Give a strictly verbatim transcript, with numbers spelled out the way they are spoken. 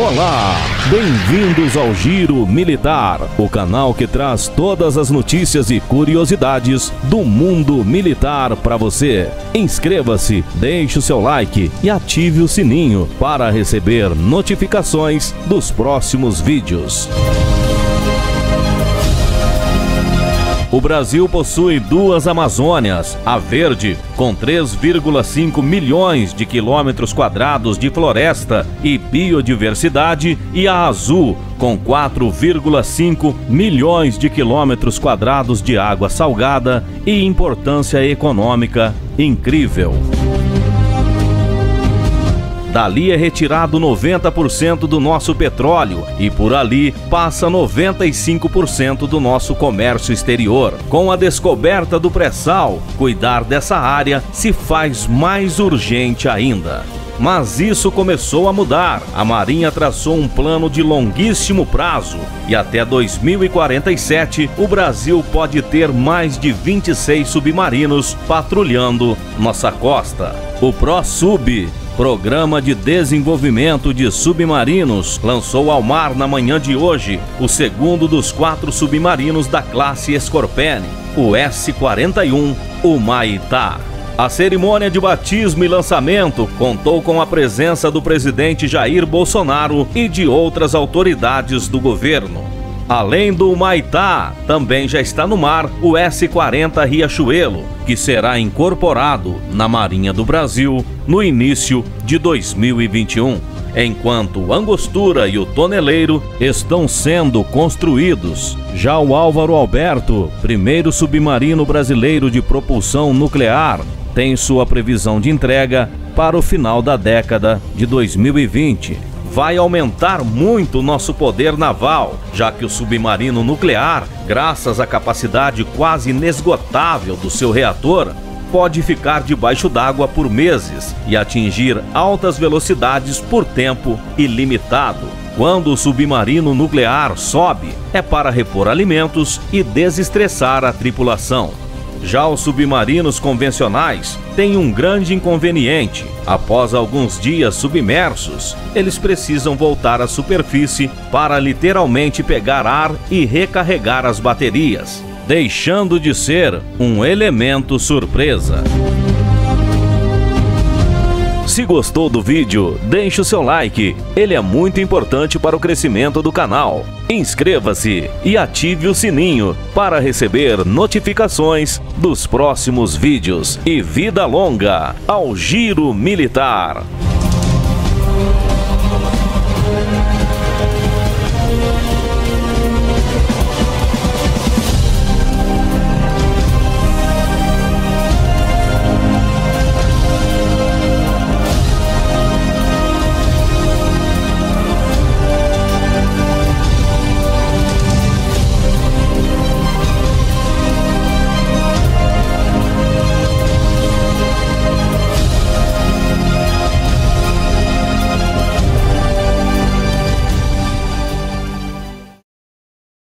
Olá, bem-vindos ao Giro Militar, o canal que traz todas as notícias e curiosidades do mundo militar para você. Inscreva-se, deixe o seu like e ative o sininho para receber notificações dos próximos vídeos. O Brasil possui duas Amazônias, a verde, com três vírgula cinco milhões de quilômetros quadrados de floresta e biodiversidade, e a azul, com quatro vírgula cinco milhões de quilômetros quadrados de água salgada e importância econômica incrível. Dali é retirado noventa por cento do nosso petróleo e por ali passa noventa e cinco por cento do nosso comércio exterior. Com a descoberta do pré-sal, cuidar dessa área se faz mais urgente ainda. Mas isso começou a mudar. A Marinha traçou um plano de longuíssimo prazo e até dois mil e quarenta e sete o Brasil pode ter mais de vinte e seis submarinos patrulhando nossa costa. O ProSub, Programa de Desenvolvimento de Submarinos, lançou ao mar na manhã de hoje o segundo dos quatro submarinos da classe Scorpene, o S quarenta e um, o Humaitá. A cerimônia de batismo e lançamento contou com a presença do presidente Jair Bolsonaro e de outras autoridades do governo. Além do Humaitá, também já está no mar o S quarenta Riachuelo, que será incorporado na Marinha do Brasil no início de dois mil e vinte e um, enquanto o Angostura e o Toneleiro estão sendo construídos. Já o Álvaro Alberto, primeiro submarino brasileiro de propulsão nuclear, tem sua previsão de entrega para o final da década de dois mil e vinte. Vai aumentar muito o nosso poder naval, já que o submarino nuclear, graças à capacidade quase inesgotável do seu reator, pode ficar debaixo d'água por meses e atingir altas velocidades por tempo ilimitado. Quando o submarino nuclear sobe, é para repor alimentos e desestressar a tripulação. Já os submarinos convencionais têm um grande inconveniente. Após alguns dias submersos, eles precisam voltar à superfície para literalmente pegar ar e recarregar as baterias, deixando de ser um elemento surpresa. Se gostou do vídeo, deixe o seu like, ele é muito importante para o crescimento do canal. Inscreva-se e ative o sininho para receber notificações dos próximos vídeos. E vida longa ao Giro Militar!